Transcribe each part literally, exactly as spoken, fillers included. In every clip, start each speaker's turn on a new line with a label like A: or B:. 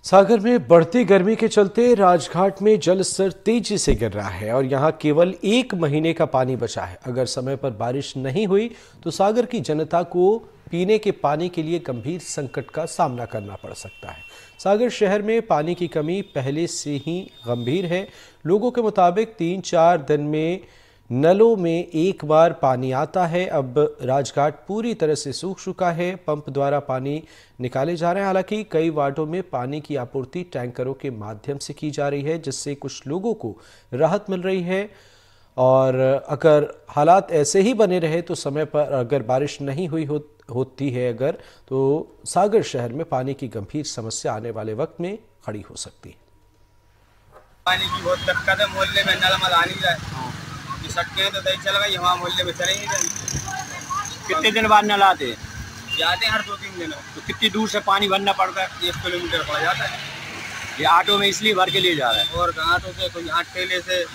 A: सागर में बढ़ती गर्मी के चलते राजघाट में जल स्तर तेजी से गिर रहा है और यहां केवल एक महीने का पानी बचा है। अगर समय पर बारिश नहीं हुई तो सागर की जनता को पीने के पानी के लिए गंभीर संकट का सामना करना पड़ सकता है। सागर शहर में पानी की कमी पहले से ही गंभीर है। लोगों के मुताबिक तीन चार दिन में नलों में एक बार पानी आता है। अब राजघाट पूरी तरह से सूख चुका है। पंप द्वारा पानी निकाले जा रहे हैं। हालांकि कई वार्डों में पानी की आपूर्ति टैंकरों के माध्यम से की जा रही है, जिससे कुछ लोगों को राहत मिल रही है। और अगर हालात ऐसे ही बने रहे तो समय पर अगर बारिश नहीं हुई हो, होती है अगर तो सागर शहर में पानी की गंभीर समस्या आने वाले वक्त में खड़ी हो सकती है।
B: पानी की बहुत दिक्कत है। मोहल्ले में नल मल आ नहीं रहा, सड़कें तो सही चल गई, हमारे मोहल्ले में चलेंगे नहीं।
C: कितने दिन बाद नल आते हैं?
B: जाते हैं हर दो तीन दिनों।
C: तो कितनी दूर से पानी भरना पड़ता है?
B: एक किलोमीटर पड़ जाता है।
C: ये ऑटो में इसलिए भर के ले जा रहा है
B: और ऑटो से कोई आठ ठेले से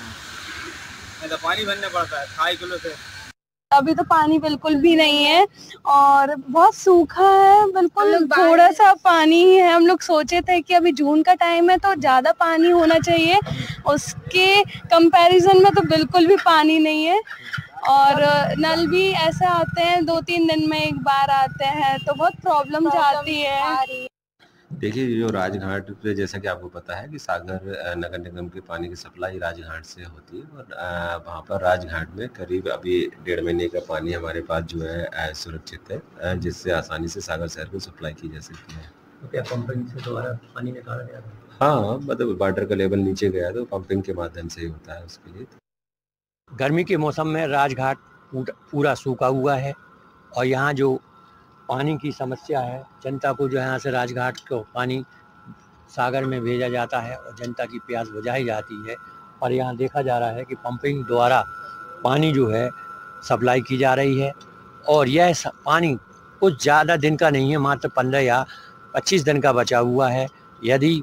B: तो पानी भरना पड़ता है ढाई किलो से।
D: अभी तो पानी बिल्कुल भी नहीं है और बहुत सूखा है, बिल्कुल थोड़ा सा पानी ही है। हम लोग सोचे थे कि अभी जून का टाइम है तो ज़्यादा पानी होना चाहिए, उसके कंपैरिजन में तो बिल्कुल भी पानी नहीं है। और नल भी ऐसे आते हैं दो तीन दिन में एक बार आते हैं, तो बहुत प्रॉब्लम जाती है।
E: देखिए, जो राजघाट पे जैसा कि आपको पता है कि सागर नगर निगम की पानी की सप्लाई राजघाट से होती है और वहाँ पर राजघाट में करीब अभी डेढ़ महीने का पानी हमारे पास जो है सुरक्षित है, जिससे आसानी से सागर शहर को सप्लाई की जा सकती है।
F: तो क्या पंपिंग से दोबारा पानी निकाला गया था?
E: हाँ, मतलब वाटर का लेवल नीचे गया तो पंपिंग के माध्यम से ही होता है उसके लिए।
C: गर्मी के मौसम में राजघाट पूरा सूखा हुआ है और यहाँ जो पानी की समस्या है, जनता को जो है यहाँ से राजघाट को पानी सागर में भेजा जाता है और जनता की प्यास बुझाई जाती है। और यहाँ देखा जा रहा है कि पंपिंग द्वारा पानी जो है सप्लाई की जा रही है और यह पानी कुछ ज़्यादा दिन का नहीं है, मात्र पंद्रह या पच्चीस दिन का बचा हुआ है। यदि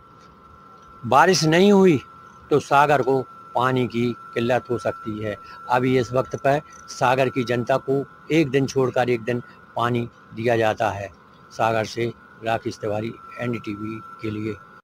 C: बारिश नहीं हुई तो सागर को पानी की किल्लत हो सकती है। अभी इस वक्त पर सागर की जनता को एक दिन छोड़कर एक दिन पानी दिया जाता है। सागर से Rakesh Tiwari, N D T V के लिए।